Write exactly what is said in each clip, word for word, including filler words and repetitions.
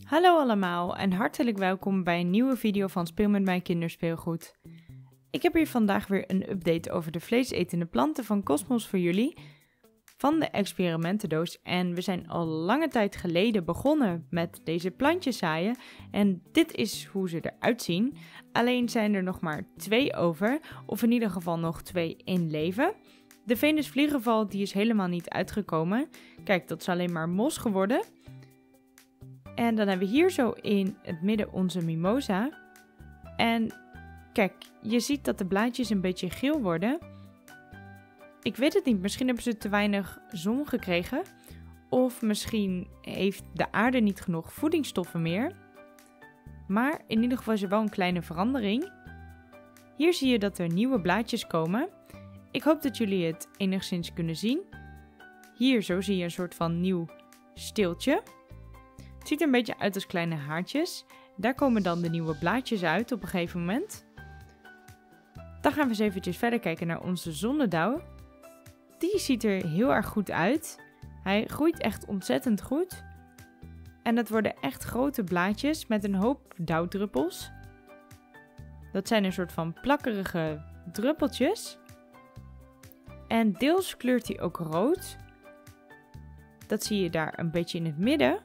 Hallo allemaal en hartelijk welkom bij een nieuwe video van Speel met mijn kinderspeelgoed. Ik heb hier vandaag weer een update over de vleesetende planten van Cosmos voor jullie van de experimentendoos. En we zijn al lange tijd geleden begonnen met deze plantjes zaaien en dit is hoe ze eruit zien. Alleen zijn er nog maar twee over, of in ieder geval nog twee in leven. De Venusvliegenval die is helemaal niet uitgekomen. Kijk, dat is alleen maar mos geworden. En dan hebben we hier zo in het midden onze mimosa. En kijk, je ziet dat de blaadjes een beetje geel worden. Ik weet het niet, misschien hebben ze te weinig zon gekregen. Of misschien heeft de aarde niet genoeg voedingsstoffen meer. Maar in ieder geval is er wel een kleine verandering. Hier zie je dat er nieuwe blaadjes komen. Ik hoop dat jullie het enigszins kunnen zien. Hier zo zie je een soort van nieuw steeltje. Het ziet er een beetje uit als kleine haartjes. Daar komen dan de nieuwe blaadjes uit op een gegeven moment. Dan gaan we eens eventjes verder kijken naar onze zonnedauw. Die ziet er heel erg goed uit. Hij groeit echt ontzettend goed. En dat worden echt grote blaadjes met een hoop dauwdruppels. Dat zijn een soort van plakkerige druppeltjes. En deels kleurt hij ook rood. Dat zie je daar een beetje in het midden.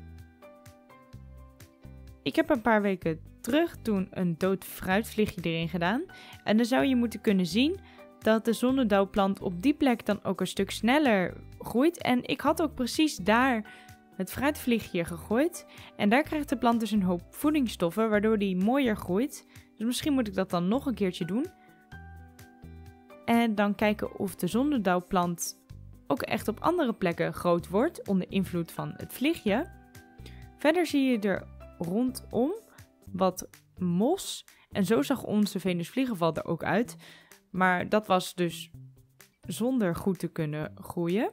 Ik heb een paar weken terug toen een dood fruitvliegje erin gedaan. En dan zou je moeten kunnen zien dat de zonnedauwplant op die plek dan ook een stuk sneller groeit. En ik had ook precies daar het fruitvliegje gegooid. En daar krijgt de plant dus een hoop voedingsstoffen, waardoor die mooier groeit. Dus misschien moet ik dat dan nog een keertje doen. En dan kijken of de zonnedauwplant ook echt op andere plekken groot wordt onder invloed van het vliegje. Verder zie je er rondom wat mos. En zo zag onze Venusvliegenval er ook uit. Maar dat was dus zonder goed te kunnen groeien.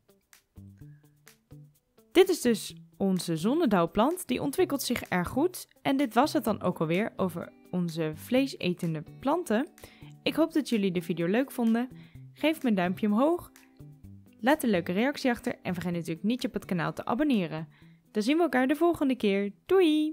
Dit is dus onze zonnedauwplant. Die ontwikkelt zich erg goed. En dit was het dan ook alweer over onze vleesetende planten. Ik hoop dat jullie de video leuk vonden. Geef me een duimpje omhoog. Laat een leuke reactie achter. En vergeet natuurlijk niet je op het kanaal te abonneren. Dan zien we elkaar de volgende keer. Doei!